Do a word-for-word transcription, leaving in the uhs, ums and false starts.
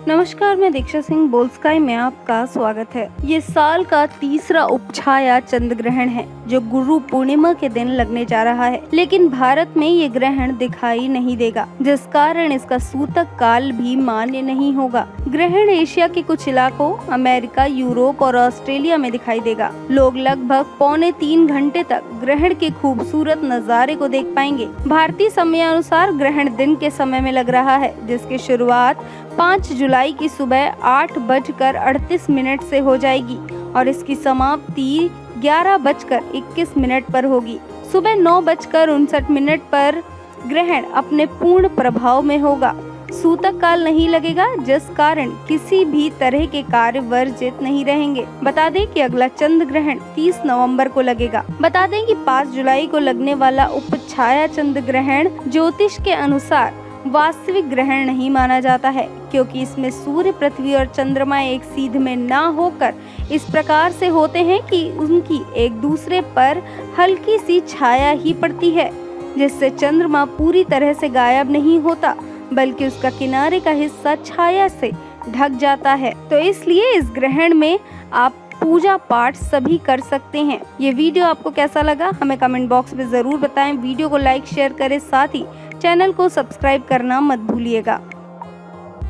नमस्कार, मैं दीक्षा सिंह बोल स्काई में आपका स्वागत है। ये साल का तीसरा उपछाया चंद्र ग्रहण है जो गुरु पूर्णिमा के दिन लगने जा रहा है, लेकिन भारत में ये ग्रहण दिखाई नहीं देगा, जिस कारण इसका सूतक काल भी मान्य नहीं होगा। ग्रहण एशिया के कुछ इलाकों, अमेरिका, यूरोप और ऑस्ट्रेलिया में दिखाई देगा। लोग लगभग पौने तीन घंटे तक ग्रहण के खूबसूरत नजारे को देख पाएंगे। भारतीय समय अनुसार ग्रहण दिन के समय में लग रहा है, जिसकी शुरुआत पाँच जुलाई की सुबह आठ बजकर अड़तीस मिनट से हो जाएगी और इसकी समाप्ति ग्यारह बजकर इक्कीस मिनट पर होगी। सुबह नौ बजकर उनसठ मिनट पर ग्रहण अपने पूर्ण प्रभाव में होगा। सूतक काल नहीं लगेगा, जिस कारण किसी भी तरह के कार्य वर्जित नहीं रहेंगे। बता दें कि अगला चंद्र ग्रहण तीस नवंबर को लगेगा। बता दें कि पाँच जुलाई को लगने वाला उपछाया चंद्र ग्रहण ज्योतिष के अनुसार वास्तविक ग्रहण नहीं माना जाता है, क्योंकि इसमें सूर्य, पृथ्वी और चंद्रमा एक सीध में ना होकर इस प्रकार से होते हैं कि उनकी एक दूसरे पर हल्की सी छाया ही पड़ती है, जिससे चंद्रमा पूरी तरह से गायब नहीं होता, बल्कि उसका किनारे का हिस्सा छाया से ढक जाता है। तो इसलिए इस ग्रहण में आप पूजा पाठ सभी कर सकते हैं। ये वीडियो आपको कैसा लगा हमें कमेंट बॉक्स में जरूर बताएं। वीडियो को लाइक शेयर करें, साथ ही चैनल को सब्सक्राइब करना मत भूलिएगा।